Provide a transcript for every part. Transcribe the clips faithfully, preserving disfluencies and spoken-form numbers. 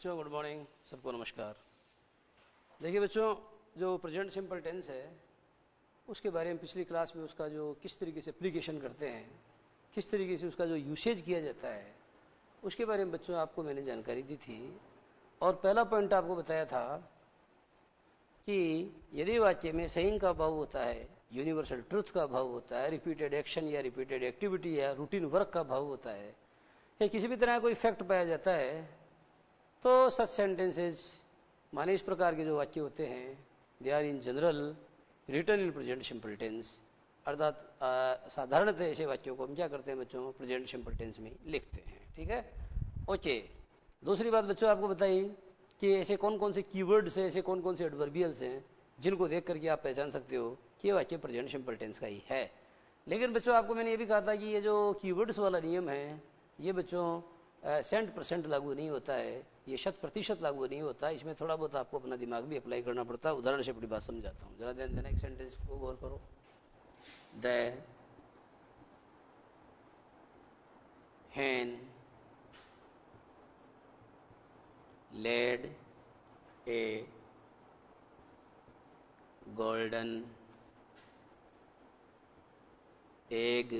बच्चों good morning, सबको नमस्कार। देखिए बच्चों, जो प्रेजेंट सिंपल टेंस है उसके बारे में पिछली क्लास में उसका जो किस तरीके से एप्लीकेशन करते हैं, किस तरीके से उसका जो यूसेज किया जाता है, उसके बारे में बच्चों आपको मैंने जानकारी दी थी। और पहला पॉइंट आपको बताया था कि यदि वाक्य में सेइंग का भाव होता है, यूनिवर्सल ट्रुथ का भाव होता है, रिपीटेड एक्शन या रिपीटेड एक्टिविटी या रूटीन वर्क का भाव होता है, या किसी भी तरह कोई फैक्ट पाया जाता है, तो सच सेंटेंसेज माने इस प्रकार के जो वाक्य होते हैं they are in general written in present simple tense. अर्थात साधारणतः ऐसे वाक्यों को हम क्या करते हैं बच्चों, प्रेजेंट सिंपल टेंस में लिखते हैं। ठीक है, ओके। दूसरी बात बच्चों आपको बताई कि ऐसे कौन कौन से कीवर्ड्स हैं, ऐसे कौन कौन से एडवर्बियल्स हैं जिनको देख करके आप पहचान सकते हो कि ये वाक्य प्रेजेंट सिंपल टेंस का ही है। लेकिन बच्चों आपको मैंने ये भी कहा था कि ये जो कीवर्ड्स वाला नियम है ये बच्चों सेंट परसेंट लागू नहीं होता है, ये शत प्रतिशत लागू नहीं होता। इसमें थोड़ा बहुत आपको अपना दिमाग भी अप्लाई करना पड़ता है। उदाहरण से अपनी बात समझाता हूं, जरा ध्यान देना। एक सेंटेंस को गौर करो। The hen laid a golden egg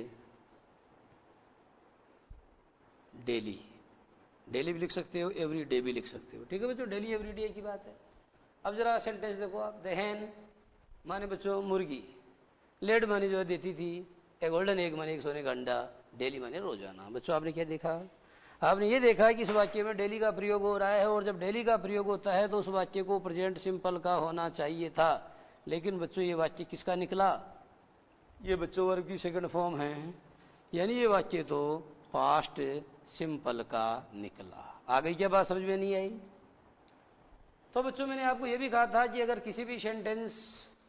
daily. Daily भी लिख सकते हो, एवरी डे भी लिख सकते हो। ठीक है बच्चों, डेली एवरी डे की बात है। अब जरा सेंटेंस देखो आप। द hen माने बच्चों मुर्गी, लेड माने जो है देती थी, ए गोल्डन एग माने एक सोने का अंडा, डेली माने रोजाना। बच्चों आपने क्या देखा? आपने ये देखा कि इस वाक्य में डेली का प्रयोग हो रहा है, और जब डेली का प्रयोग होता है तो उस वाक्य को प्रेजेंट सिंपल का होना चाहिए था। लेकिन बच्चों ये वाक्य किसका निकला? ये बच्चों वर्ब की सेकंड फॉर्म है, यानी ये वाक्य तो पास्ट सिंपल का निकला। आ गई क्या बात? समझ में नहीं आई? तो बच्चों मैंने आपको यह भी कहा था कि अगर किसी भी सेंटेंस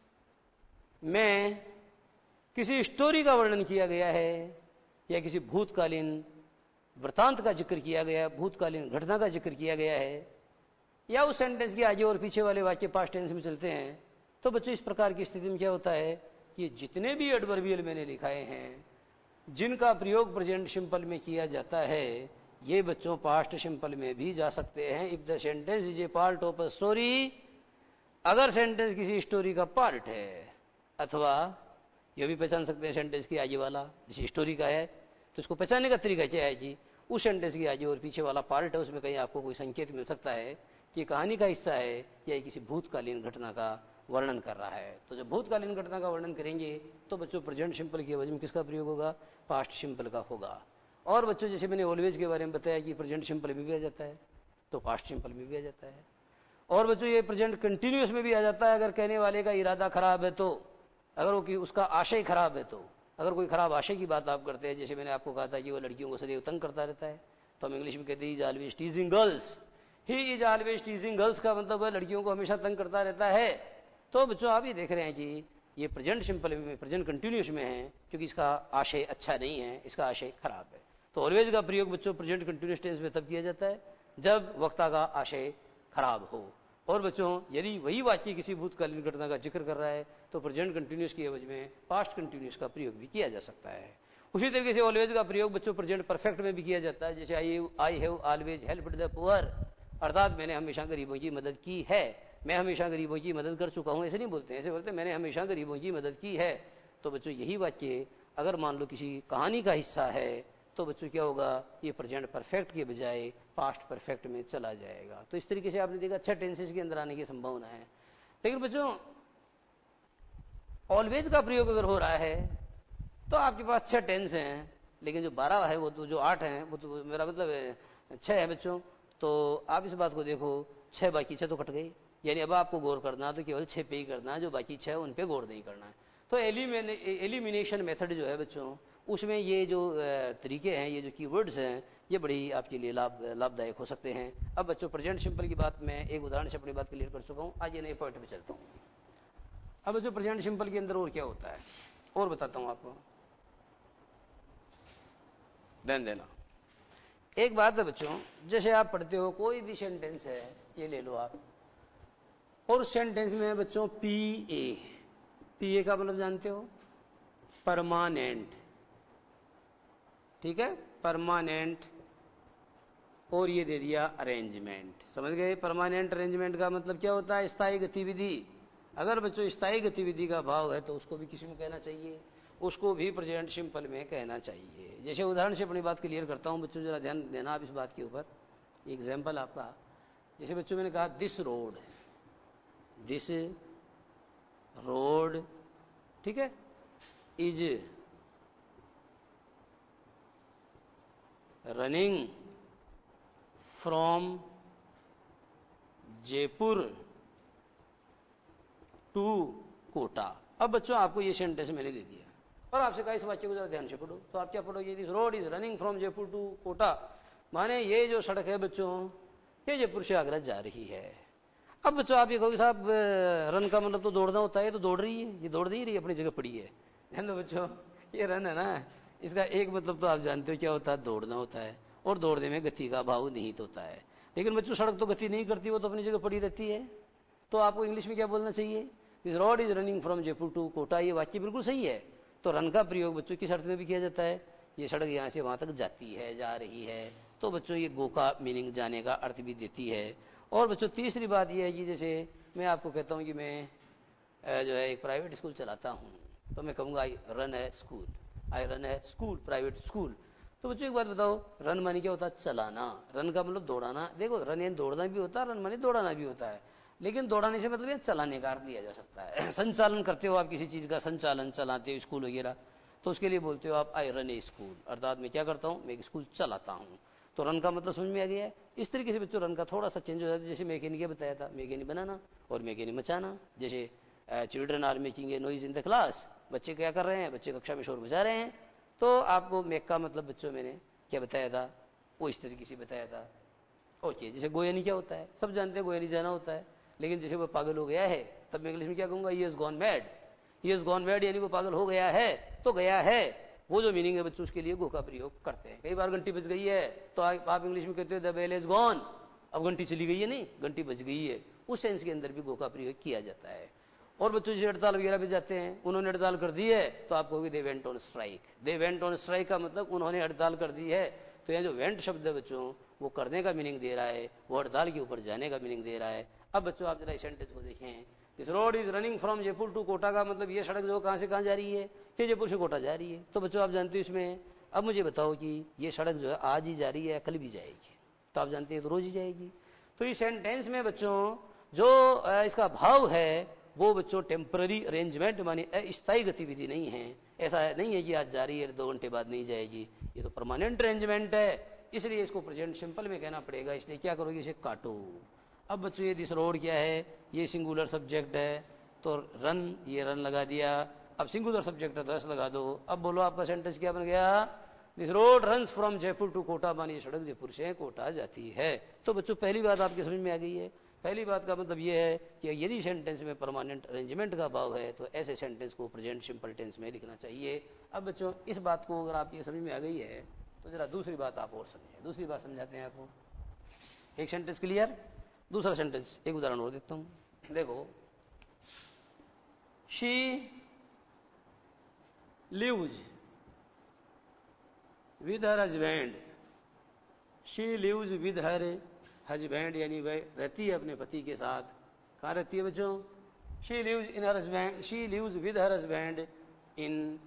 में किसी स्टोरी का वर्णन किया गया है या किसी भूतकालीन वृतांत का जिक्र किया गया, भूतकालीन घटना का जिक्र किया गया है, या उस सेंटेंस के आगे और पीछे वाले वाक्य पास्ट टेंस में चलते हैं, तो बच्चों इस प्रकार की स्थिति में क्या होता है कि जितने भी एडवर्बियल मैंने लिखाए हैं जिनका प्रयोग प्रेजेंट सिंपल में किया जाता है, ये बच्चों पास्ट सिंपल में भी जा सकते हैं। If the sentence is a part of a story, अगर सेंटेंस किसी स्टोरी का पार्ट है, अथवा ये भी पहचान सकते हैं सेंटेंस की आगे वाला जैसे स्टोरी का है तो इसको पहचानने का तरीका क्या है जी, उस सेंटेंस की आगे और पीछे वाला पार्ट है उसमें कहीं आपको कोई संकेत मिल सकता है कि कहानी का हिस्सा है या किसी भूतकालीन घटना का वर्णन कर रहा है। तो जब भूतकालीन घटना का वर्णन करेंगे तो बच्चों प्रेजेंट सिंपल की एवज में किसका प्रयोग होगा? पास्ट सिंपल का होगा। और बच्चों जैसे मैंने ऑलवेज के बारे में बताया कि प्रेजेंट सिंपल में भी आ जाता है तो पास्ट सिंपल में भी आ जाता है। और बच्चों ये प्रेजेंट कंटिन्यूअस में भी आ जाता है अगर कहने वाले का इरादा खराब है, तो अगर वो कि उसका आशय खराब है, तो अगर कोई खराब आशय की बात आप करते हैं, जैसे मैंने आपको कहा था कि वो लड़कियों को सदैव तंग करता रहता है, तो हम इंग्लिश में कहते हैं is always teasing girls, he is always teasing girls का मतलब है लड़कियों को हमेशा तंग करता रहता है। तो बच्चों आप ये देख रहे हैं कि ये प्रेजेंट सिंपल में, प्रेजेंट कंटिन्यूअस में है क्योंकि इसका आशय अच्छा नहीं है, इसका आशय खराब है। तो ऑलवेज का प्रयोग बच्चों प्रेजेंट कंटिन्यूअस टेंस में तब किया जाता है जब वक्ता का आशय खराब हो। और बच्चों यदि वही वाक्य किसी भूतकालीन घटना का जिक्र कर रहा है तो प्रेजेंट कंटिन्यूअस की एवज में पास्ट कंटिन्यूअस का प्रयोग भी किया जा सकता है। उसी तरीके से ऑलवेज का प्रयोग बच्चों प्रेजेंट परफेक्ट में भी किया जाता है, जैसे I I have always helped the poor, अर्थात मैंने हमेशा गरीबों की मदद की है, मैं हमेशा गरीबों की मदद कर चुका हूं, ऐसे नहीं बोलते हैं, ऐसे बोलते हैं मैंने हमेशा गरीबों की मदद की है। तो बच्चों यही वाक्य अगर मान लो किसी कहानी का हिस्सा है तो बच्चों क्या होगा, ये प्रेजेंट परफेक्ट के बजाय पास्ट परफेक्ट में चला जाएगा। तो इस तरीके से आपने देखा छह टेंसेस के अंदर आने की संभावना है। लेकिन बच्चों ऑलवेज का प्रयोग अगर हो रहा है तो आपके पास छह टेंस हैं, लेकिन जो बारह है वो तो, जो आठ हैं वो तो, मेरा मतलब छह है बच्चों। तो आप इस बात को देखो, छह बाकी छह तो कट गई, यानी अब आपको गौर करना तो केवल छह पे ही करना है, जो बाकी छह उन पे गौर नहीं करना है। तो एलिमिनेशन मेथड जो है बच्चों, उसमें ये जो तरीके हैं, ये जो कीवर्ड्स हैं, ये बड़ी आपके लिए लाभ लाभदायक हो सकते हैं। अब बच्चों प्रेजेंट सिंपल की बात मैं एक उदाहरण से अपनी बात क्लियर कर चुका हूं, आज ये नए पॉइंट पे चलता हूं। अब बच्चों प्रेजेंट सिंपल के अंदर और क्या होता है और बताता हूं आपको, ध्यान देना। एक बात है बच्चों, जैसे आप पढ़ते हो कोई भी सेंटेंस है, ये ले लो आप, और उस सेंटेंस में बच्चों पी ए, पी ए का मतलब जानते हो, परमानेंट। ठीक है, परमानेंट और ये दे दिया अरेंजमेंट। समझ गए? परमानेंट अरेंजमेंट का मतलब क्या होता है? स्थायी गतिविधि। अगर बच्चों स्थायी गतिविधि का भाव है तो उसको भी किसी में कहना चाहिए, उसको भी प्रेजेंट सिंपल में कहना चाहिए। जैसे उदाहरण से अपनी बात क्लियर करता हूं बच्चों, जरा ध्यान देना आप इस बात के ऊपर। एग्जाम्पल आपका, जैसे बच्चों मैंने कहा दिस रोड, दिस रोड, ठीक है, is running from Jaipur to Kota. अब बच्चों आपको ये सेंटेंस मैंने दे दिया और आपसे कहा इस वाक्य को जरा ध्यान से पढ़ो, तो आप क्या पढ़ोगे? This road is running from Jaipur to Kota, माने ये जो सड़क है बच्चों ये जयपुर से आगरा जा रही है। अब बच्चों आप ये कहोगे साहब रन का मतलब तो दौड़ना होता है, तो दौड़ रही है, ये दौड़ नहीं रही, अपनी जगह पड़ी है। ध्यान दो बच्चों, ये रन है ना, इसका एक मतलब तो आप जानते हो क्या होता है? दौड़ना होता है, और दौड़ने में गति का भाव निहित होता है। लेकिन बच्चों सड़क तो गति नहीं करती, वो तो अपनी जगह पड़ी रहती है। तो आपको इंग्लिश में क्या बोलना चाहिए? This road is running from Jaipur to Kota. ये वाक्य बिल्कुल सही है। तो रन का प्रयोग बच्चों किस अर्थ में भी किया जाता है? ये सड़क यहां से वहां तक जाती है, जा रही है, तो बच्चों ये गो का मीनिंग जाने का अर्थ भी देती है। और बच्चों तीसरी बात यह है कि जैसे मैं आपको कहता हूं कि मैं जो है एक प्राइवेट स्कूल चलाता हूं, तो मैं कहूंगा आई रन है स्कूल, आई रन है स्कूल, प्राइवेट स्कूल। तो बच्चों एक बात बताओ, रन मानी क्या होता है? चलाना। रन का मतलब दौड़ाना। देखो रन यानी दौड़ना भी होता है, रन मानी दौड़ाना भी होता है, लेकिन दौड़ाने से मतलब ये चलाने का अर्थ लिया जा सकता है। संचालन करते हो आप किसी चीज का, संचालन चलाते हो स्कूल वगैरह, तो उसके लिए बोलते हो आप आई रन ए स्कूल, अर्थात मैं क्या करता हूं? मैं एक स्कूल चलाता हूं। तो रन का मतलब समझ में आ गया है। इस तरीके से बच्चों रन का थोड़ा सा चेंज हो जाता है। जैसे मैकेनिक बताया था, मैकेनिक बनाना और मैकेनिक मचाना। जैसे children are making a noise in the class, बच्चे क्या कर रहे हैं? बच्चे कक्षा में शोर बजा रहे हैं। तो आपको मेक का मतलब बच्चों मैंने क्या बताया था? वो इस तरीके से बताया था। ओके, जैसे गोयानी क्या होता है? सब जानते हैं गोयानी जाना होता है, लेकिन जैसे वो पागल हो गया है, तब मैं इंग्लिश में क्या कहूंगा? He has gone mad. He has gone mad यानी वो पागल हो गया है, तो गया है, वो जो मीनिंग है बच्चों उसके लिए गो का प्रयोग करते हैं। कई बार घंटी बज गई है तो आप इंग्लिश में कहते हो द बेल इज गॉन, अब घंटी चली गई है, नहीं घंटी बज गई है, उस सेंस के अंदर भी गो का प्रयोग किया जाता है। और बच्चों जैसे हड़ताल वगैरह भी जाते हैं, उन्होंने हड़ताल कर दी है, तो आप कहोगे they went on strike. They went on strike का मतलब उन्होंने हड़ताल कर दी है। तो यह जो वेंट शब्द है बच्चों वो करने का मीनिंग दे रहा है, वो हड़ताल के ऊपर जाने का मीनिंग दे रहा है। अब बच्चों आप जरा इस सेंटेंस को देखें, this road is running from Jaipur to Kota का मतलब ये सड़क जो कहां से कहां जा रही है? ये जयपुर से कोटा जा रही है। तो बच्चों आप जानते हो इसमें, अब मुझे बताओ कि ये सड़क जो है आज ही जा रही है, कल भी जाएगी? तो आप जानते हैं तो रोज ही जाएगी। तो इस सेंटेंस में बच्चों जो इसका भाव है वो बच्चों टेम्पररी अरेंजमेंट मानी अस्थायी गतिविधि नहीं है। ऐसा नहीं है कि आज जा रही है दो घंटे बाद नहीं जाएगी, ये तो परमानेंट अरेंजमेंट है। इसलिए इसको प्रेजेंट सिंपल में कहना पड़ेगा। इसलिए क्या करोगे? इसे काटो। अब बच्चों ये दिस रोड क्या है? ये सिंगुलर सब्जेक्ट है, तो रन, ये रन लगा दिया। अब सिंगुलर सब्जेक्ट है तो एस लगा दो। अब बोलो आपका सेंटेंस क्या बन गया? This road runs from Jaipur to Kota, मानी सड़क जयपुर से कोटा जाती है। तो बच्चों पहली बात आपके समझ में आ गई है। पहली बात का मतलब यह है कि यदि सेंटेंस में परमानेंट अरेंजमेंट का भाव है तो ऐसे सेंटेंस को प्रेजेंट सिंपल टेंस में लिखना चाहिए। अब बच्चों इस बात को अगर आपकी समझ में आ गई है तो जरा दूसरी बात आप और समझें। दूसरी बात समझाते हैं आपको। एक सेंटेंस क्लियर, दूसरा सेंटेंस एक उदाहरण और देता हूं। देखो, she lives with her husband, she lives with her husband यानी वह रहती है अपने पति के साथ। कहां रहती है बच्चों? She lives in her husband, she lives with her husband in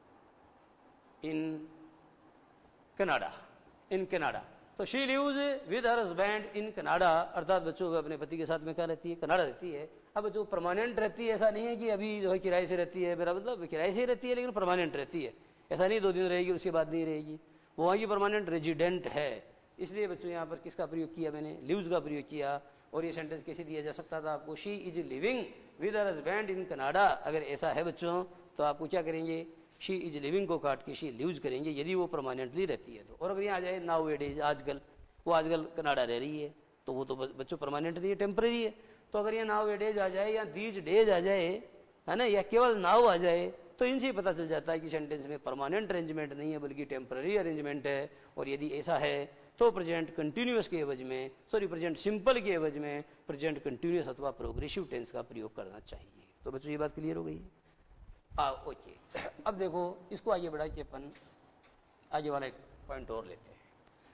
in Canada, in Canada. तो she lives with her husband in Canada, अर्थात बच्चों वह अपने पति के साथ में कहां रहती है? कनाडा रहती है। अब जो परमानेंट रहती है, ऐसा नहीं है कि अभी जो है किराए से रहती है, मेरा मतलब किराए से रहती है लेकिन परमानेंट रहती है, ऐसा नहीं दो दिन रहेगी उसके बाद नहीं रहेगी, वो वहां की परमानेंट रेजिडेंट है। इसलिए बच्चों यहां पर किसका प्रयोग किया मैंने? लिव्स का प्रयोग किया। और ये सेंटेंस कैसे दिया जा सकता था आपको? She is living with her husband in Canada. अगर ऐसा है बच्चों तो आपको क्या करेंगे? शी इज लिविंग को काट के शी लिव्स करेंगे, यदि वो परमानेंटली रहती है तो। और अगर यहाँ आ जाए नाउ ए डेज, आजकल, वो आजकल कनाडा रह रही है, तो वो तो बच्चों परमानेंट नहीं है, टेम्पररी है। तो अगर यहाँ नाउ ए डेज आ जाए या दीज डेज आ जाए, है ना, या केवल नाउ आ जाए, तो इनसे पता चल जाता है कि सेंटेंस में परमानेंट अरेंजमेंट नहीं है बल्कि टेम्पररी अरेंजमेंट है। और यदि ऐसा है तो प्रेजेंट कंटिन्यूअस के एवज में, सॉरी प्रेजेंट सिंपल के एवज में प्रेजेंट कंटिन्यूअस अथवा प्रोग्रेसिव टेंस का प्रयोग करना चाहिए। तो बच्चों ये बात क्लियर हो गई? आ, ओके। अब देखो इसको आगे बढ़ा के अपन आगे वाला एक पॉइंट और लेते हैं।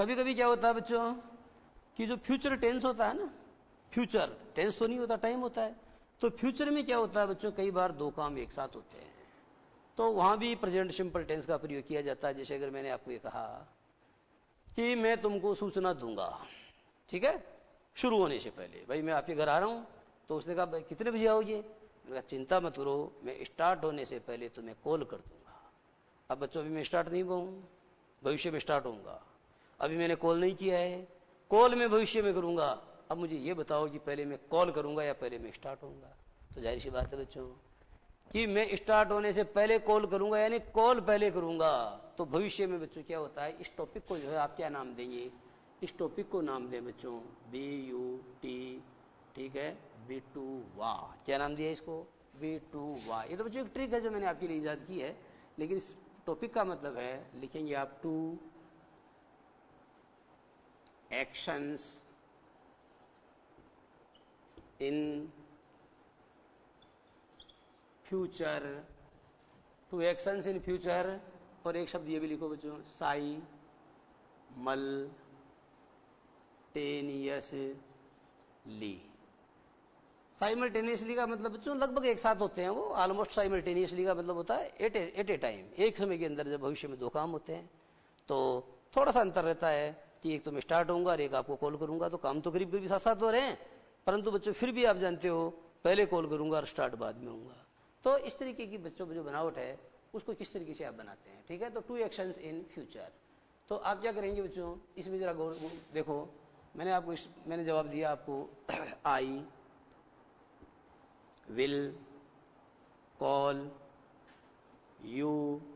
कभी कभी क्या होता है बच्चों कि जो फ्यूचर टेंस होता है ना, फ्यूचर टेंस तो नहीं होता, टाइम होता है, तो फ्यूचर में क्या होता है बच्चों, कई बार दो काम एक साथ होते हैं, तो वहां भी प्रेजेंट सिंपल टेंस का प्रयोग किया जाता है। जैसे अगर मैंने आपको ये कहा कि मैं तुमको सूचना दूंगा, ठीक है, शुरू होने से पहले, भाई मैं आपके घर आ रहा हूं, तो उसने कहा कितने बजे आओगे, मैंने कहा चिंता मत करो, मैं स्टार्ट होने से पहले तुम्हें कॉल कर दूंगा। अब बच्चों अभी मैं स्टार्ट नहीं हुआ हूं, भविष्य में स्टार्ट होऊंगा, अभी मैंने कॉल नहीं किया है, कॉल में भविष्य में करूंगा। अब मुझे ये बताओ कि पहले मैं कॉल करूंगा या पहले मैं स्टार्ट होऊंगा। तो जाहिर सी बात है बच्चों कि मैं स्टार्ट होने से पहले कॉल करूंगा, यानी कॉल पहले करूंगा। तो भविष्य में बच्चों क्या होता है, इस टॉपिक को जो है आप क्या नाम देंगे, इस टॉपिक को नाम दें बच्चों बी यू टी, ठीक है, बी टू वा। क्या नाम दिया इसको, बी टू वा। ये तो बच्चों एक ट्रिक है जो मैंने आपके लिए ईजाद की है, लेकिन इस टॉपिक का मतलब है, लिखेंगे आप two actions in future, two actions in future. और एक शब्द ये भी लिखो बच्चों, साई मल टेनियसली। साइमल्टेनियसली का मतलब बच्चों लगभग एक साथ होते हैं वो, ऑलमोस्ट साइमल्टेनियसली का मतलब होता है एट एट ए टाइम, एक समय के अंदर जब भविष्य में दो काम होते हैं तो थोड़ा सा अंतर रहता है कि एक तो मैं स्टार्ट होऊंगा और एक आपको कॉल करूंगा, तो काम तो करीब करीब साथ साथ हो रहे हैं, परंतु बच्चों फिर भी आप जानते हो पहले कॉल करूंगा और स्टार्ट बाद में होऊंगा। तो इस तरीके की बच्चों में जो बनावट है उसको किस तरीके से आप बनाते हैं, ठीक है। तो टू एक्शंस इन फ्यूचर, तो आप क्या करेंगे बच्चों, इसमें जरा गौर देखो, मैंने आपको इस, मैंने जवाब दिया आपको I will call you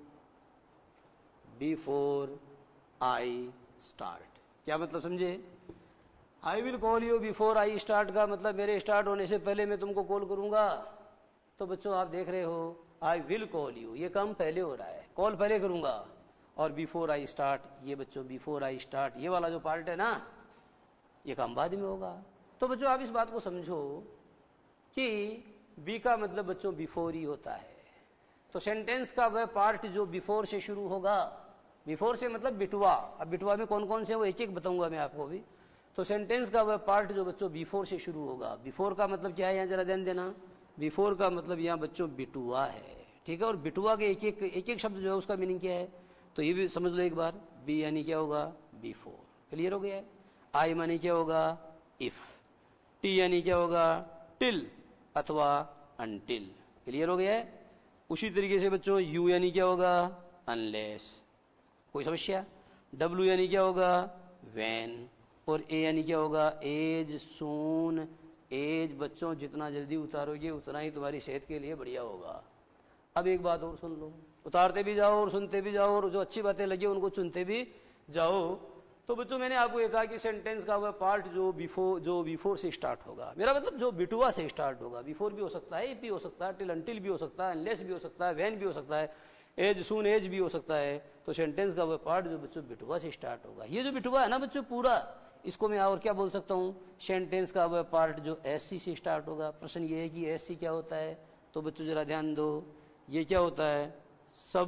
before I start. क्या मतलब समझे, I will call you before I start का मतलब मेरे स्टार्ट होने से पहले मैं तुमको कॉल करूंगा। तो बच्चों आप देख रहे हो आई विल कॉल यू, ये काम पहले हो रहा है, कॉल पहले करूंगा, और बिफोर आई स्टार्ट, ये बच्चों बिफोर आई स्टार्ट ये वाला जो पार्ट है ना, ये काम बाद में होगा। तो बच्चों आप इस बात को समझो कि बी का मतलब बच्चों बिफोर ही होता है, तो सेंटेंस का वह पार्ट जो बिफोर से शुरू होगा, बिफोर से मतलब बिटुआ, अब बिटुआ में कौन कौन से वो एक एक बताऊंगा मैं आपको भी। तो सेंटेंस का वह पार्ट जो बच्चों बिफोर से शुरू होगा, बिफोर का मतलब क्या है यहां जरा ध्यान देना, बिफोर का मतलब यहां बच्चों बिटुआ है, ठीक है। और बिटुआ के एक एक एक एक शब्द जो है उसका मीनिंग क्या है, तो ये भी समझ लो एक बार, बी यानी क्या होगा बिफोर, क्लियर हो गया है। आई मानी क्या होगा इफ, टी यानी क्या होगा टिल अथवा अनटिल, क्लियर हो गया है। उसी तरीके से बच्चों यू यानी क्या होगा अनलेस, कोई समस्या। डब्ल्यू यानी क्या होगा वैन, और ए यानी क्या होगा एज सून। एज बच्चों जितना जल्दी उतारोगे उतना ही तुम्हारी सेहत के लिए बढ़िया होगा। अब एक बात और सुन लो, उतारते भी जाओ और सुनते भी जाओ, और जो अच्छी बातें लगी उनको चुनते भी जाओ। तो बच्चों मैंने आपको ये कहा कि सेंटेंस का वह पार्ट जो बिफोर जो बिफोर से स्टार्ट होगा, मेरा मतलब जो बिटुआ से स्टार्ट होगा, बिफोर भी हो सकता है, इफ भी हो सकता है, टिल अनटिल भी हो सकता है, अनलेस भी हो सकता है, व्हेन भी हो सकता है, एज सून एज भी हो सकता है। तो सेंटेंस का वह पार्ट जो बच्चों बिटुआ से स्टार्ट होगा, ये जो बिटुआ है ना बच्चों पूरा, इसको मैं और क्या बोल सकता हूं, सेंटेंस का वह पार्ट जो एससी से स्टार्ट होगा। प्रश्न ये है कि एससी क्या होता है, तो बच्चों जरा ध्यान दो, ये क्या होता है सब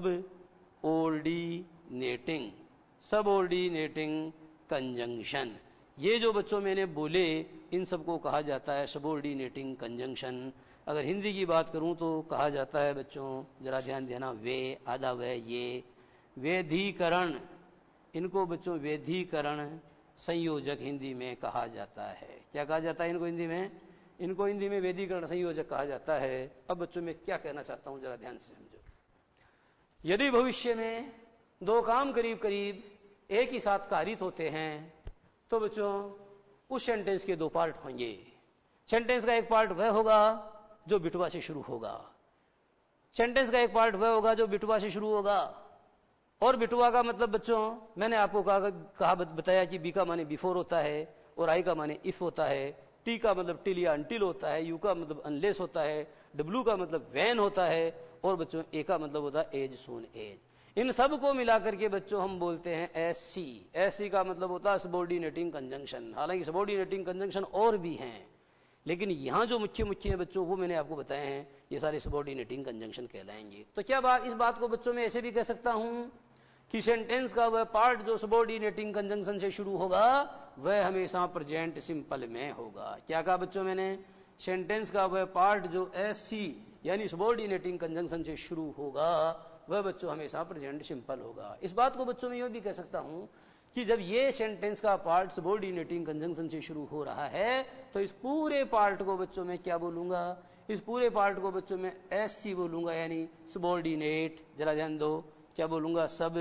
ऑर्डिनेटिंग, सब ऑर्डिनेटिंग कंजंक्शन। ये जो बच्चों मैंने बोले इन सबको कहा जाता है सबऑर्डिनेटिंग कंजंक्शन। अगर हिंदी की बात करूं तो कहा जाता है बच्चों, जरा ध्यान देना, वे आधा वे ये वेधीकरण, इनको बच्चों वेधीकरण संयोजक हिंदी में कहा जाता है। क्या कहा जाता है इनको हिंदी में, इनको हिंदी में वेधीकरण संयोजक कहा जाता है। अब बच्चों मैं क्या कहना चाहता हूं जरा ध्यान से समझो, यदि भविष्य में दो काम करीब करीब एक ही साथ कारित होते हैं तो बच्चों उस सेंटेंस के दो पार्ट होंगे। सेंटेंस का एक पार्ट वह होगा जो बिटुआ से शुरू होगा, सेंटेंस का एक पार्ट वह होगा जो बिटुआ से शुरू होगा। और बिटुआ का मतलब बच्चों मैंने आपको कहा, कहा बताया कि बी का माने बिफोर होता है, और आई का माने इफ होता है, टी का मतलब टिल या अनटिल होता है, यू का मतलब अनलेस होता है, डब्ल्यू का मतलब वैन होता है, और बच्चों ए का मतलब होता है एज सून एज। इन सब को मिलाकर के बच्चों हम बोलते हैं एस सी। एस सी का मतलब होता है सबऑर्डिनेटिंग कंजंक्शन। हालांकि सबऑर्डिनेटिंग कंजंक्शन और भी हैं, लेकिन यहां जो मुख्य मुख्य है बच्चों वो मैंने आपको बताए हैं, ये सारे सबऑर्डिनेटिंग कंजंक्शन कहलाएंगे। तो क्या बात, इस बात को बच्चों में ऐसे भी कह सकता हूं कि सेंटेंस का वह पार्ट जो सबऑर्डिनेटिंग कंजंक्शन से शुरू होगा वह हमेशा प्रेजेंट सिंपल में होगा। क्या कहा बच्चों मैंने? सेंटेंस का वह पार्ट जो एस सी यानी सबऑर्डिनेटिंग कंजंक्शन से शुरू होगा वह बच्चों हमेशा प्रेजेंट सिंपल होगा। इस बात को बच्चों में यह भी कह सकता हूं कि जब ये सेंटेंस का पार्ट सबऑर्डिनेटिंग कंजंक्शन से शुरू हो रहा है तो इस पूरे पार्ट को बच्चों में क्या बोलूंगा? इस पूरे पार्ट को बच्चों में एस सी बोलूंगा, यानी सबऑर्डिनेट। जरा ध्यान दो, क्या बोलूंगा? सब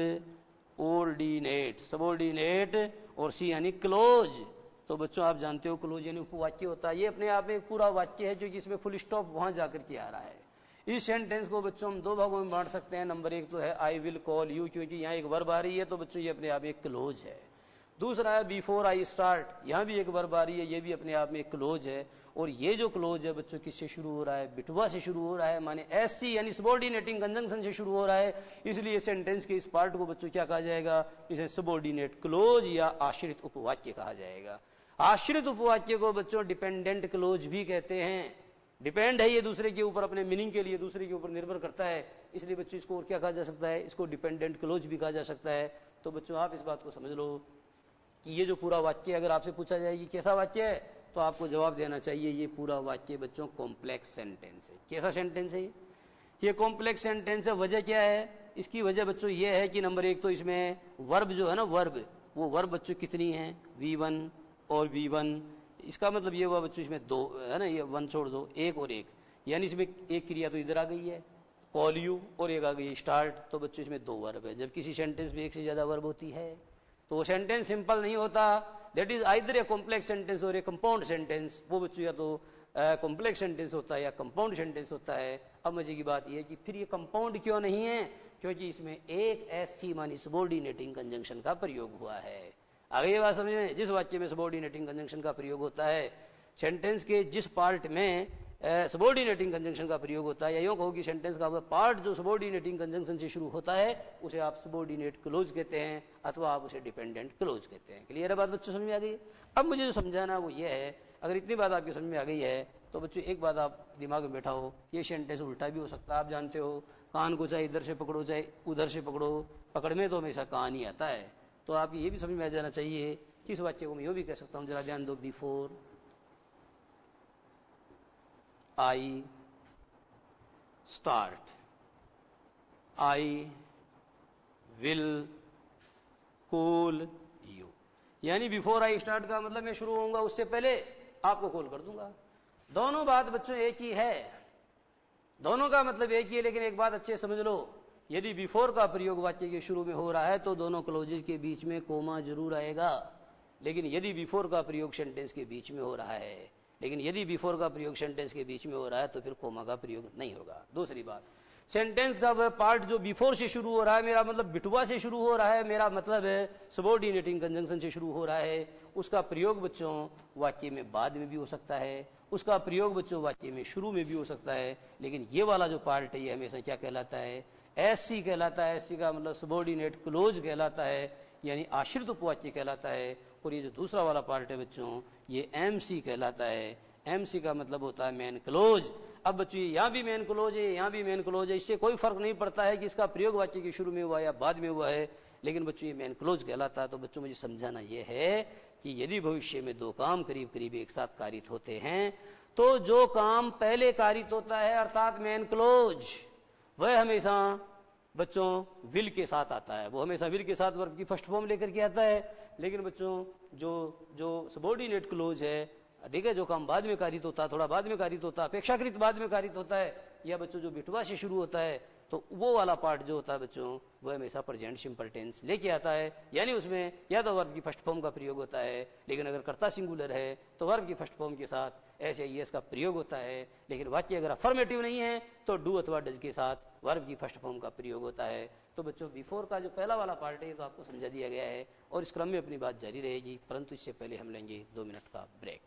ऑर्डिनेट, सबऑर्डिनेट, और सी यानी क्लोज। तो बच्चों आप जानते हो क्लोज यानी उपवाक्य होता है। ये अपने आप में एक पूरा वाक्य है जो कि इसमें फुल स्टॉप वहां जाकर के आ रहा है। इस सेंटेंस को बच्चों हम दो भागों में बांट सकते हैं। नंबर एक तो है आई विल कॉल यू, क्योंकि यहां एक वर्ब आ रही है तो बच्चों ये अपने आप एक क्लोज है। दूसरा है बिफोर आई स्टार्ट, यहां भी एक वर्ब आ रही है, ये भी अपने आप में एक क्लोज है। और ये जो क्लोज है बच्चों किससे शुरू हो रहा है? बिटवा से शुरू हो रहा है, माने एस सी यानी सबऑर्डिनेटिंग कंजंक्शन से शुरू हो रहा है। इसलिए सेंटेंस के इस पार्ट को बच्चों क्या कहा जाएगा? इसे सबऑर्डिनेट क्लोज या आश्रित उपवाक्य कहा जाएगा। आश्रित उपवाक्य को बच्चों डिपेंडेंट क्लोज भी कहते हैं। डिपेंड है ये दूसरे के ऊपर, अपने मीनिंग के लिए दूसरे के ऊपर निर्भर करता है, इसलिए बच्चों इसको और क्या कहा जा सकता है? इसको डिपेंडेंट क्लोज भी कहा जा सकता है। तो बच्चों आप इस बात को समझ लो कि ये जो पूरा वाक्य अगर आपसे पूछा जाए कि कैसा वाक्य है, तो आपको जवाब देना चाहिए ये पूरा वाक्य बच्चों कॉम्प्लेक्स सेंटेंस है। कैसा सेंटेंस है ये? कॉम्प्लेक्स सेंटेंस है। वजह क्या है इसकी? वजह बच्चों ये है कि नंबर एक तो इसमें वर्ब जो है ना, वर्ब, वो वर्ब बच्चों कितनी है? वी वन और वी वन। इसका मतलब ये हुआ बच्चों इसमें दो है ना, ये वन छोड़ दो, एक और एक, यानी इसमें एक क्रिया तो इधर आ गई है कॉल यू, और एक आ गई स्टार्ट। तो बच्चों इसमें दो वर्ब है। जब किसी सेंटेंस में एक से ज्यादा वर्ब होती है तो वो सेंटेंस सिंपल नहीं होता। That is either a complex sentence और ए कंपाउंड सेंटेंस। वो बच्चों या तो कॉम्प्लेक्स सेंटेंस होता है या कंपाउंड सेंटेंस होता है। अब मजे की बात यह है कि फिर ये कंपाउंड क्यों नहीं है? क्योंकि इसमें एक एस सी मानी सबऑर्डिनेटिंग कंजंक्शन का प्रयोग हुआ है। आगे ये बात समझ में? जिस वाक्य में सबऑर्डिनेटिंग कंजंक्शन का प्रयोग होता है, सेंटेंस के जिस पार्ट में सबऑर्डिनेटिंग कंजंक्शन का प्रयोग होता है, या यूं कहो कि सेंटेंस का वह पार्ट जो सबऑर्डिनेटिंग कंजंक्शन से शुरू होता है, उसे आप सबऑर्डिनेट क्लोज कहते हैं अथवा आप उसे डिपेंडेंट क्लोज कहते हैं। क्लियर है बात बच्चों? समझ में आ गई? अब मुझे जो समझाना वो ये है, अगर इतनी बात आपकी समझ में आ गई है तो बच्चों एक बात आप दिमाग में बैठा हो, ये सेंटेंस उल्टा भी हो सकता है। आप जानते हो कान को चाहे इधर से पकड़ो चाहे उधर से पकड़ो, पकड़ में तो हमेशा कान ही आता है। तो आपको ये भी समझ में आ जाना चाहिए कि इस वाक्य को मैं यो भी कह सकता हूं, जरा ध्यान दो, before I start I will call you. यानी बिफोर आई स्टार्ट का मतलब मैं शुरू होऊंगा उससे पहले आपको कॉल कर दूंगा। दोनों बात बच्चों एक ही है, दोनों का मतलब एक ही है। लेकिन एक बात अच्छे समझ लो, यदि बिफोर का प्रयोग वाक्य के शुरू में हो रहा है तो दोनों क्लोजेज के बीच में कोमा जरूर आएगा। लेकिन यदि बिफोर का प्रयोग सेंटेंस के बीच में हो रहा है लेकिन यदि बिफोर का प्रयोग सेंटेंस के बीच में हो रहा है तो फिर कोमा का प्रयोग नहीं होगा। दूसरी बात, सेंटेंस का वह पार्ट जो बिफोर से शुरू हो रहा है, मेरा मतलब बिटवा से शुरू हो रहा है, मेरा मतलब है सबऑर्डिनेटिंग कंजंक्शन से शुरू हो रहा है, उसका प्रयोग बच्चों वाक्य में बाद में भी हो सकता है, उसका प्रयोग बच्चों वाक्य में शुरू में भी हो सकता है। लेकिन ये वाला जो पार्ट है ये हमेशा क्या कहलाता है? एस सी कहलाता है। एस सी का मतलब सबऑर्डिनेट क्लोज कहलाता है, यानी आश्रित उपवाक्य कहलाता है। और ये जो दूसरा वाला पार्ट है बच्चों ये एम सी कहलाता है। एम सी का मतलब होता है मैन क्लोज। अब बच्चों यहां भी मैन क्लोज है, यहां भी मैन क्लोज है, इससे कोई फर्क नहीं पड़ता है कि इसका प्रयोग वाक्य के शुरू में हुआ या बाद में हुआ है, लेकिन बच्चों ये मैन क्लोज कहलाता है। तो बच्चों मुझे समझाना यह है कि यदि भविष्य में दो काम करीब करीब एक साथ कारित होते हैं तो जो काम पहले कारित होता है अर्थात मैन क्लोज, वह हमेशा बच्चों विल के साथ आता है। वो हमेशा विल के साथ वर्ब की फर्स्ट फॉर्म लेकर के आता है। लेकिन बच्चों जो जो सबऑर्डिनेट क्लोज है, ठीक है, जो काम बाद में कारित होता है, थोड़ा बाद में कारित होता है, अपेक्षाकृत बाद में कारित होता है, या बच्चों जो बिटवा से शुरू होता है, तो वो वाला पार्ट जो होता है बच्चों वो हमेशा प्रेजेंट सिंपल टेंस लेके आता है। यानी उसमें या तो वर्ब की फर्स्ट फॉर्म का प्रयोग होता है, लेकिन अगर कर्ता सिंगुलर है तो वर्ब की फर्स्ट फॉर्म के साथ एस या ईएस का प्रयोग होता है। लेकिन वाक्य अगर अफर्मेटिव नहीं है तो डू अथवा डज के साथ वर्ब की फर्स्ट फॉर्म का प्रयोग होता है। तो बच्चों बिफोर का जो पहला वाला पार्ट है तो आपको समझा दिया गया है और इस क्रम में अपनी बात जारी रहेगी, परंतु इससे पहले हम लेंगे दो मिनट का ब्रेक।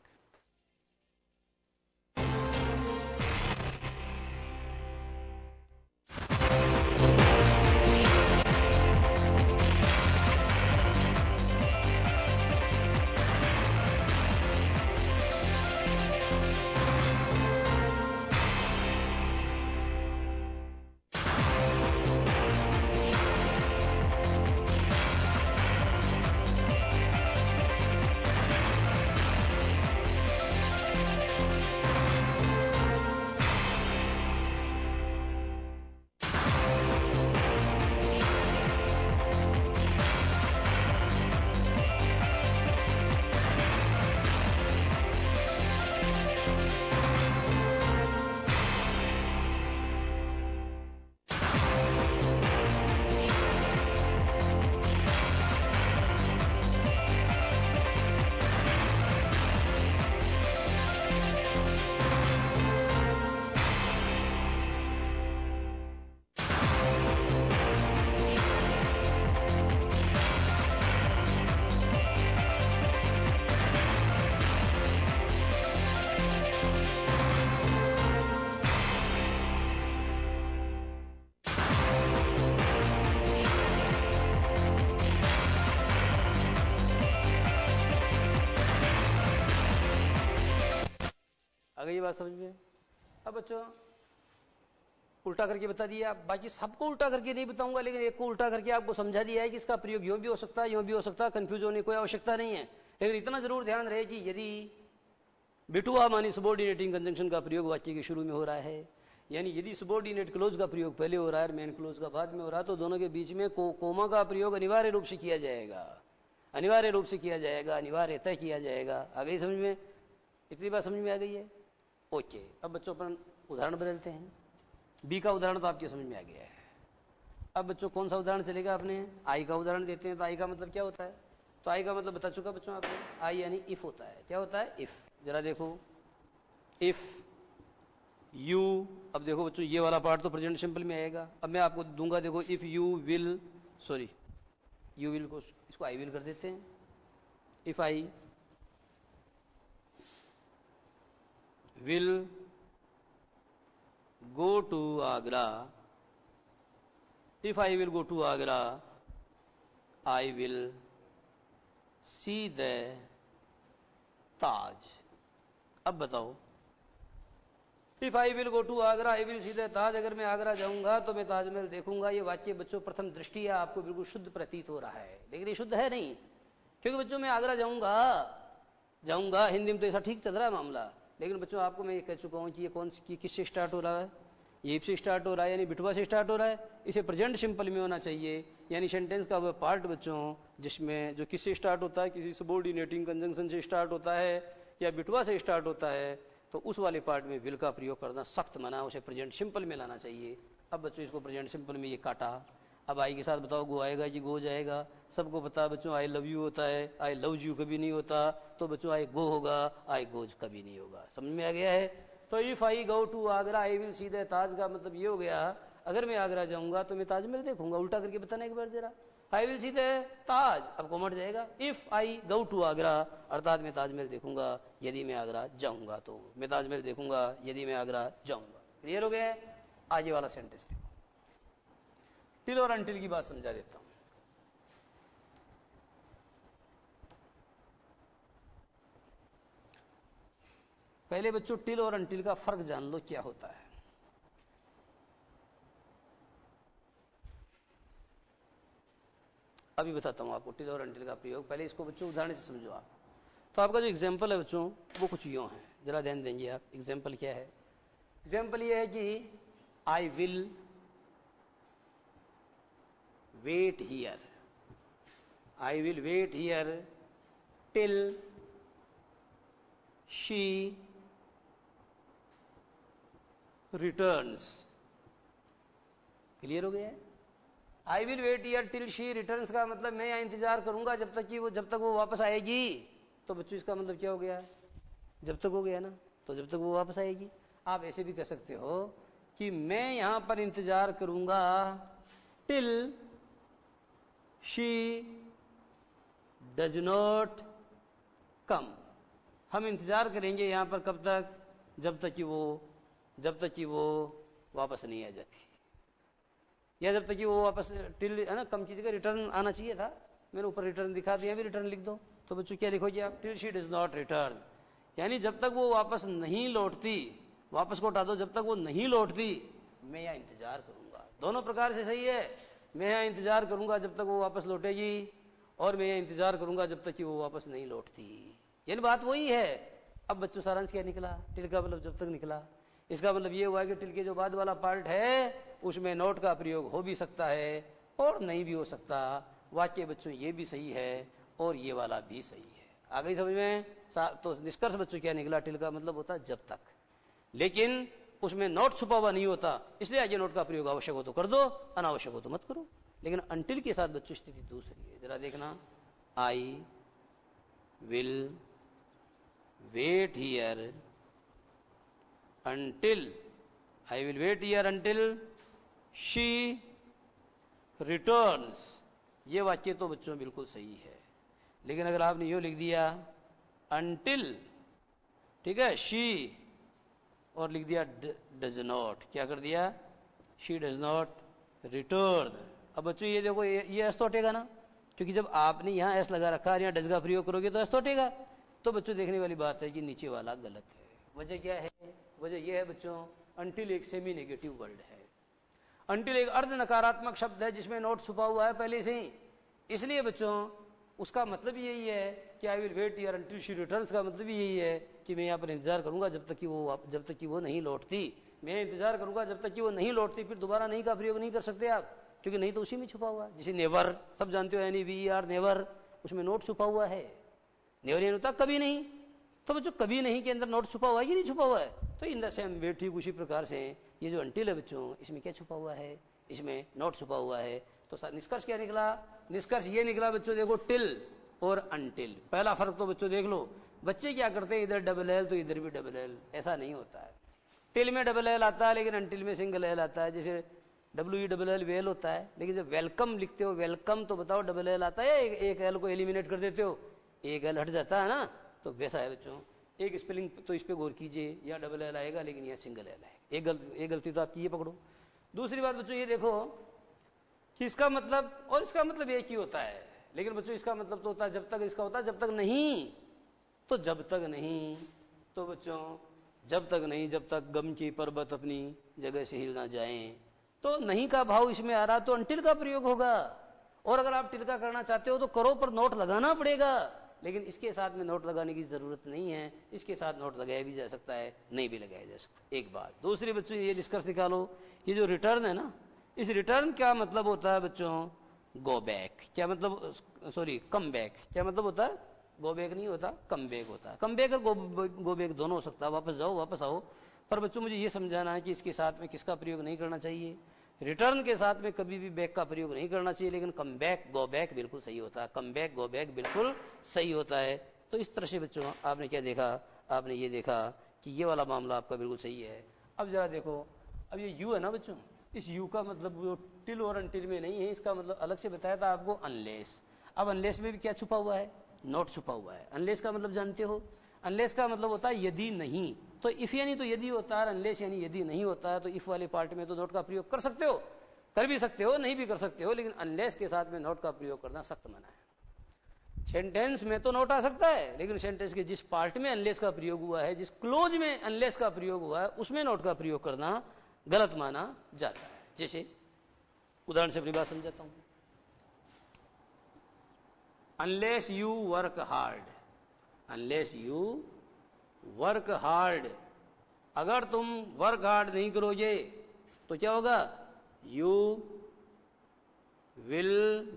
ये बात समझ में? अब बच्चों उल्टा करके बता दिया, बाकी सबको उल्टा करके नहीं बताऊंगा, लेकिन एक को उल्टा करके आपको समझा दिया है कि इसका प्रयोग यूं भी हो सकता है, यूं भी हो सकता है, कंफ्यूज होने की कोई आवश्यकता नहीं है। लेकिन इतना जरूर ध्यान रहे कि यदि बिटुआ मानी सबॉर्डिनेटिंग कंजंक्शन का प्रयोग वाक्य के शुरू में हो रहा है, यानी यदि सबॉर्डिनेट क्लोज का प्रयोग पहले हो रहा है, मेन क्लोज का बाद में हो रहा है, तो दोनों के बीच में को, कोमा का प्रयोग अनिवार्य रूप से किया जाएगा, अनिवार्य रूप से किया जाएगा, अनिवार्य तय किया जाएगा। आ गई समझ में? इतनी बात समझ में आ गई है? ओके। अब बच्चों अपन उदाहरण बदलते हैं। बी का उदाहरण तो आपके समझ में आ गया है। अब बच्चों कौन सा उदाहरण चलेगा? आपने आई का उदाहरण देते हैं। तो आई का मतलब क्या होता है? तो आई का मतलब बता चुका बच्चों आपने, आई यानी इफ होता है। क्या होता है? इफ। जरा देखो, इफ यू, अब देखो बच्चों ये वाला पार्ट तो प्रेजेंट सिंपल में आएगा। अब मैं आपको दूंगा, देखो if you will, sorry you will को इसको आई विल कर देते हैं। If I will go to Agra, if I will go to Agra, I will see the Taj. अब बताओ, if I will go to Agra, I will see the Taj, अगर मैं आगरा जाऊंगा तो मैं ताजमहल देखूंगा। ये वाक्य बच्चों प्रथम दृष्टिया आपको बिल्कुल शुद्ध प्रतीत हो रहा है, लेकिन ये शुद्ध है नहीं, क्योंकि बच्चों मैं आगरा जाऊंगा जाऊंगा हिंदी में तो ऐसा ठीक चल रहा है मामला, लेकिन बच्चों आपको मैं ये कह चुका हूं कि ये कौन सी किससे स्टार्ट हो रहा है? ये इफ से स्टार्ट हो रहा है, यानी बिटवा से स्टार्ट हो रहा है। इसे प्रेजेंट सिंपल में होना चाहिए, यानी सेंटेंस का वह पार्ट बच्चों जिसमें जो किससे स्टार्ट होता है, किसी सबॉर्डिनेटिंग कंजंक्शन से स्टार्ट होता है या बिटवा से स्टार्ट होता है, तो उस वाले पार्ट में विल का प्रयोग करना सख्त मना, उसे प्रेजेंट सिंपल में लाना चाहिए। अब बच्चों इसको प्रेजेंट सिंपल में ये काटा। अब आई के साथ बताओ गो आएगा कि गो जाएगा? सबको पता बच्चों आई लव यू होता है, आई लव यू कभी नहीं होता, तो बच्चों आई गो होगा, आई गोज कभी नहीं होगा। समझ में आ गया है? तो if I go to Agra I will see the Taj का मतलब ये हो गया, अगर मैं आगरा जाऊंगा तो मैं ताजमहल देखूंगा। उल्टा करके बताना एक बार जरा, आई विल सी द ताज, अब कोमट जाएगा, if I go to Agra, अर्थात मैं ताजमहल देखूंगा यदि मैं आगरा जाऊंगा, तो मैं ताजमहल देखूंगा यदि मैं आगरा जाऊंगा। क्लियर हो गया? आगे वाला सेंटेंस देखो, टिल और अंटिल की बात समझा देता हूं। पहले बच्चों टिल और अंटिल का फर्क जान लो क्या होता है। अभी बताता हूं आपको टिल और अंटिल का प्रयोग। पहले इसको बच्चों उदाहरण से समझो आप। तो आपका जो एग्जाम्पल है बच्चों वो कुछ यूं है, जरा ध्यान देंगे आप। एग्जाम्पल क्या है? एग्जाम्पल ये है कि I will wait here, I will wait here till she returns. Clear हो गया है? I will wait here till she returns का मतलब मैं यहां इंतजार करूंगा जब तक कि वो जब तक वो वापस आएगी। तो बच्चों इसका मतलब क्या हो गया? जब तक हो गया ना, तो जब तक वो वापस आएगी। आप ऐसे भी कह सकते हो कि मैं यहां पर इंतजार करूंगा till she does not come. हम इंतजार करेंगे यहां पर कब तक? जब तक कि वो जब तक कि वो वापस नहीं आ जाती, या जब तक कि वो वापस टिल है ना, कम की जगह रिटर्न आना चाहिए था, मैंने ऊपर रिटर्न दिखा दिया, भी रिटर्न लिख दो। तो बच्चों क्या लिखोगे आप? Till she does not return, यानी जब तक वो वापस नहीं लौटती, वापस को हटा दो, जब तक वो नहीं लौटती मैं यहां इंतजार करूंगा। दोनों प्रकार से सही है, मैं यहां इंतजार करूंगा जब तक वो वापस लौटेगी, और मैं यहां इंतजार करूंगा जब तक कि वो वापस नहीं लौटती। यानी बात वही है। अब बच्चों सारांश क्या निकला? टिल का मतलब जब तक निकला। इसका मतलब ये हुआ कि टिल के जो बाद वाला पार्ट है उसमें नॉट का प्रयोग हो भी सकता है और नहीं भी हो सकता। वाक्य बच्चों ये भी सही है और ये वाला भी सही है। आ गई समझ में? तो निष्कर्ष बच्चों क्या निकला? टिल का मतलब होता है जब तक, लेकिन उसमें नॉट छुपा हुआ नहीं होता, इसलिए आगे नॉट का प्रयोग आवश्यक हो तो कर दो, अनावश्यक हो तो मत करो। लेकिन अंटिल के साथ बच्चों स्थिति दूसरी है। जरा देखना, I will wait here until I will wait here until she returns। ये वाक्य तो बच्चों बिल्कुल सही है, लेकिन अगर आपने यो लिख दिया until, ठीक है, she, और लिख दिया does not, क्या कर दिया? she does not return। अब बच्चों ये देखो, ये, ये एस तो हटेगा ना, क्योंकि जब आपने यहां एस लगा रखा है, यहां डज का प्रयोग करोगे तो एस तो हटेगा। तो बच्चों देखने वाली बात है कि नीचे वाला गलत है। वजह क्या है? वजह यह है बच्चों, अंटिल एक सेमी नेगेटिव वर्ड है, अंटिल एक अर्ध नकारात्मक शब्द है जिसमें नोट छुपा हुआ है पहले से ही। इसलिए बच्चों उसका मतलब यही है कि I will wait here until she returns का मतलब यही है कि मैं यहाँ पर इंतजार करूंगा जब तक कि वो जब तक कि वो नहीं लौटती। मैं इंतजार करूंगा जब तक कि वो नहीं लौटती, फिर दोबारा नहीं का प्रयोग नहीं कर सकते आप, क्योंकि नहीं तो उसी में छुपा हुआ है। जैसे नेवर सब जानते हो, यानी वी आर नेवर, उसमें नोट छुपा हुआ है। नेवर यानी होता कभी नहीं, तो बच्चों कभी नहीं के अंदर नोट छुपा हुआ है कि नहीं छुपा हुआ है? तो इन द सेम वे ठीक उसी प्रकार से ये जो अंटिल है बच्चों, इसमें क्या छुपा हुआ है? इसमें नोट छुपा हुआ है। तो निष्कर्ष क्या निकला? निष्कर्ष ये निकला बच्चों, देखो टिल और अंटिल, पहला फर्क तो बच्चों देख लो। बच्चे क्या करते हैं, इधर डबल एल तो इधर भी डबल एल, ऐसा नहीं होता है। टिल में डबल एल आता है लेकिन अंटिल में सिंगल एल आता है। जैसे W E double L well होता है, लेकिन जब वेलकम लिखते हो, वेलकम तो बताओ डबल एल आता है, एक, एक एल को एलिमिनेट कर देते हो, एक एल हट जाता है ना। तो वैसा है बच्चों, एक स्पेलिंग तो इस पे गौर कीजिए, यहाँ डबल एल आएगा लेकिन यहाँ सिंगल एल आएगा। एक गलती एक गलती तो आपकी ये पकड़ो। दूसरी बात बच्चों ये देखो कि इसका मतलब और इसका मतलब एक ही होता है, लेकिन बच्चों इसका मतलब तो होता है जब तक, इसका होता है जब तक नहीं, तो जब तक नहीं, तो बच्चों जब तक नहीं, जब तक गम की पर्वत अपनी जगह से हिल ना जाए, तो नहीं का भाव इसमें आ रहा तो अंटिल का प्रयोग होगा। और अगर आप टिलका करना चाहते हो तो करो, पर नोट लगाना पड़ेगा। लेकिन इसके साथ में नोट लगाने की जरूरत नहीं है, इसके साथ नोट लगाया भी जा सकता है, नहीं भी लगाया जा सकता। एक बात। दूसरी बच्चों ये निष्कर्ष निकालो, ये जो रिटर्न है ना, इस रिटर्न क्या मतलब होता है बच्चों? Go back. क्या मतलब? Sorry, come back. क्या मतलब होता है? गो बैक नहीं होता, कम बैक होता है। कम बैक और गो, गो बैक दोनों हो सकता है, वापस जाओ वापस आओ। पर बच्चों मुझे ये समझाना है कि इसके साथ में किसका प्रयोग नहीं करना चाहिए? रिटर्न के साथ में कभी भी बैक का प्रयोग नहीं करना चाहिए, लेकिन कम बैक गो बैक बिल्कुल सही होता है। कम बैक गो बैक बिल्कुल सही होता है। तो इस तरह से बच्चों आपने क्या देखा? आपने ये देखा कि ये वाला मामला आपका बिल्कुल सही है। अब जरा देखो, अब ये यू है ना बच्चों, इस यू का मतलब वो टिल और अनटिल में नहीं है, इसका मतलब अलग से बताया था आपको, अनलेस। अब अनलेस में भी क्या छुपा हुआ है? नोट छुपा हुआ है। अनलेस का मतलब जानते हो? अनलेस का मतलब होता है यदि नहीं। तो इफ यानी तो यदि होता है, अनलेस यानी यदि नहीं होता है। तो इफ वाले पार्ट में तो नोट का प्रयोग कर सकते हो, कर भी सकते हो, नहीं भी कर सकते हो, लेकिन अनलेस के साथ में नोट का प्रयोग करना सख्त मना है। सेंटेंस में तो नोट आ सकता है, लेकिन सेंटेंस के जिस पार्ट में अनलेस का प्रयोग हुआ है, जिस क्लोज में अनलेस का प्रयोग हुआ है, उसमें नोट का प्रयोग करना गलत माना जाता है। जैसे उदाहरण से अपनी बात समझाता हूं। Unless you work hard, unless you work hard, अगर तुम वर्क हार्ड नहीं करोगे तो क्या होगा? यू विल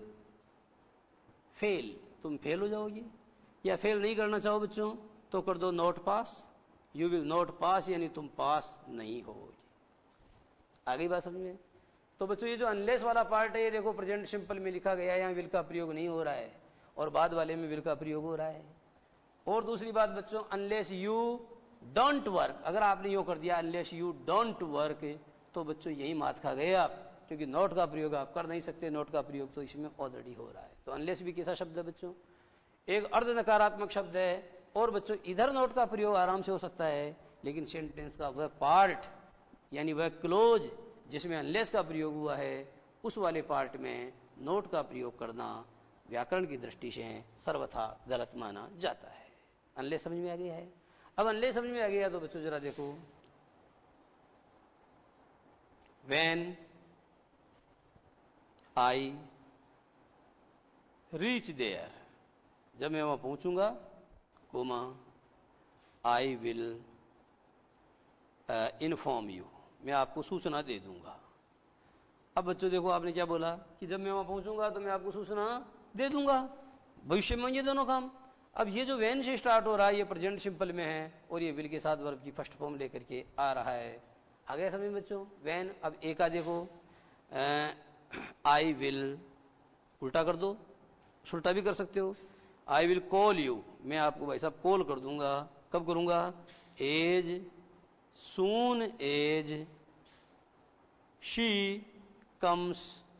फेल, तुम फेल हो जाओगे। या फेल नहीं करना चाहो बच्चों तो कर दो not pass, you will not pass, यानी तुम पास नहीं होगे। आ गई बात समझ में? तो बच्चों ये जो अनलेस वाला पार्ट है, ये देखो प्रेजेंट सिंपल में लिखा गया है, यहां विल का प्रयोग नहीं हो रहा है, और बाद वाले में विल का प्रयोग हो रहा है। और दूसरी बात बच्चों, अनलेस यू डोंट वर्क, अगर आपने यो कर दिया अनलेस यू डोंट वर्क, तो बच्चों यही मात खा गए आप, क्योंकि नोट का प्रयोग आप कर नहीं सकते, नोट का प्रयोग तो इसमें ऑलरेडी हो रहा है। तो अनलेस भी कैसा शब्द है बच्चों? एक अर्ध नकारात्मक शब्द है। और बच्चों इधर नोट का प्रयोग आराम से हो सकता है, लेकिन सेंटेंस का वह पार्ट यानी वह क्लोज जिसमें अनलेस का प्रयोग हुआ है, उस वाले पार्ट में नोट का प्रयोग करना व्याकरण की दृष्टि से सर्वथा गलत माना जाता है। अनलेस समझ में आ गया है? अब अनलेस समझ में आ गया तो बच्चों जरा देखो, व्हेन आई रीच देयर, जब मैं वहां पहुंचूंगा, comma I will inform you, मैं आपको सूचना दे दूंगा। अब बच्चों देखो आपने क्या बोला कि जब मैं वहां पहुंचूंगा तो मैं आपको सूचना दे दूंगा, भविष्य में ये दोनों काम। अब ये जो वैन से स्टार्ट हो रहा है ये प्रेजेंट सिंपल में है, और ये विल के साथ वर्ब की फर्स्ट फॉर्म लेकर के आ रहा है। आ गया समझ बच्चों? वैन। अब ए का देखो, आई विल उल्टा कर दो, उल्टा भी कर सकते हो। आई विल कॉल यू, मैं आपको भाई साहब कॉल कर दूंगा। कब करूंगा? As soon as she comes,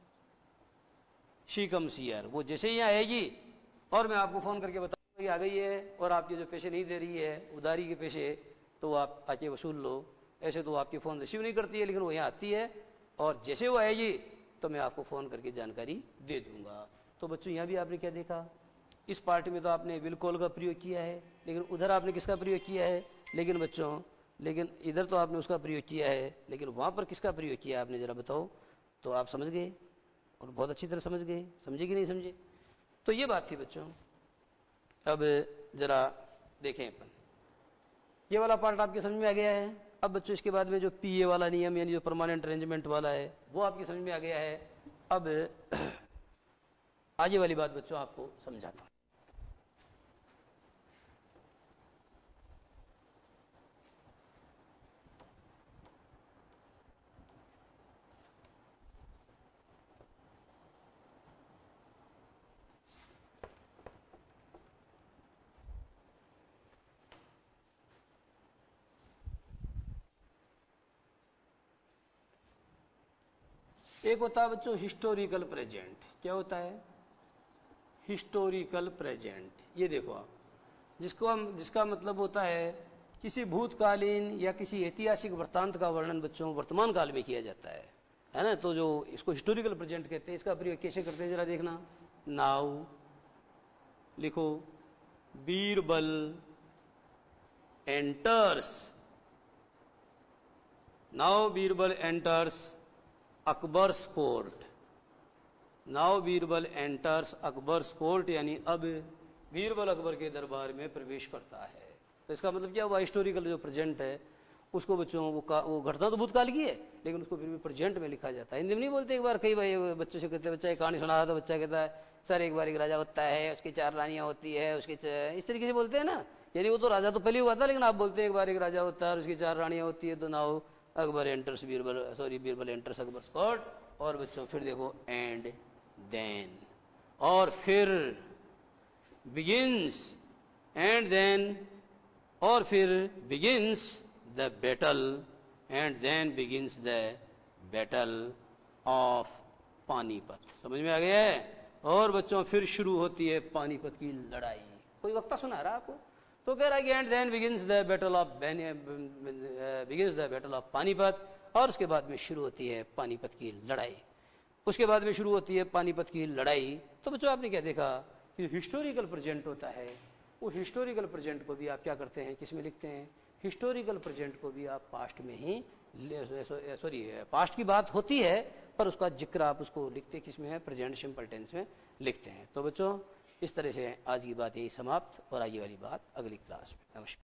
she comes here, वो जैसे ही आएगी और मैं आपको फोन करके बताऊंगा कि आ गई है, और आपके जो पैसे नहीं दे रही है उधारी के पैसे, तो आप आके वसूल लो। ऐसे तो आपकी फोन रिसीव नहीं करती है, लेकिन वो यहाँ आती है, और जैसे वो आएगी तो मैं आपको फोन करके जानकारी दे दूंगा। तो बच्चों यहां भी आपने क्या देखा? इस पार्ट में तो आपने विल कॉल का प्रयोग किया है, लेकिन उधर आपने किसका प्रयोग किया है? लेकिन बच्चों लेकिन इधर तो आपने उसका प्रयोग किया है, लेकिन वहां पर किसका प्रयोग किया आपने जरा बताओ। तो आप समझ गए और बहुत अच्छी तरह समझ गए, समझे कि नहीं समझे। तो ये बात थी बच्चों। अब जरा देखें अपन, ये वाला पार्ट आपके समझ में आ गया है। अब बच्चों इसके बाद में जो पीए वाला नियम यानी जो परमानेंट अरेंजमेंट वाला है वो आपके समझ में आ गया है। अब आगे वाली बात बच्चों आपको समझाता हूं। एक होता है बच्चों हिस्टोरिकल प्रेजेंट। क्या होता है? Historical present. ये देखो आप, जिसको हम जिसका मतलब होता है किसी भूतकालीन या किसी ऐतिहासिक वृत्तांत का वर्णन बच्चों वर्तमान काल में किया जाता है, है ना। तो जो इसको हिस्टोरिकल प्रेजेंट कहते हैं, इसका प्रयोग कैसे करते हैं जरा देखना। नाउ लिखो, Birbal enters, now Birbal enters Akbar's court. Now Birbal enters Akbar's court, यानी अब बीरबल अकबर के दरबार में प्रवेश करता है। तो इसका मतलब क्या हुआ? हिस्टोरिकल जो प्रेजेंट है उसको बच्चों वो वो घटना तो भूतकाल की है, लेकिन उसको फिर भी प्रेजेंट में लिखा जाता है। हिंदी में नहीं बोलते। एक बार कई भाई बच्चों से कहते, बच्चा एक कहानी सुना रहा था, बच्चा कहता है सर एक बार एक राजा होता है, उसकी चार रानियां होती है, उसकी इस तरीके से बोलते हैं ना। यानी वो तो राजा तो पहले हुआ था, लेकिन आप बोलते हैं एक बार एक राजा होता है और उसकी चार रानियां होती है। तो now Akbar enters Birbal, sorry Birbal enters Akbar's court. और बच्चों फिर देखो एंड देन, और फिर बिगिंस, एंड देन, और फिर begins the battle, and then begins the battle of Panipat. समझ में आ गया है? और बच्चों फिर शुरू होती है पानीपत की लड़ाई। कोई वक्ता सुना रहा आपको? तो कह रहा है कि and then begins the battle of begins the battle of Panipat, और उसके बाद में शुरू होती है पानीपत की लड़ाई। उसके बाद में शुरू होती है पानीपत की लड़ाई। तो बच्चों आपने क्या देखा कि हिस्टोरिकल प्रेजेंट होता है, उस हिस्टोरिकल प्रेजेंट को भी आप क्या करते हैं, किस में लिखते हैं? हिस्टोरिकल प्रेजेंट को भी आप पास्ट में ही, सॉरी पास्ट की बात होती है पर उसका जिक्र आप उसको लिखते किस में है? प्रेजेंट सिंपल टेंस में लिखते हैं। तो बच्चों इस तरह से आज की बात यही समाप्त, और आगे वाली बात अगली क्लास में। नमस्कार।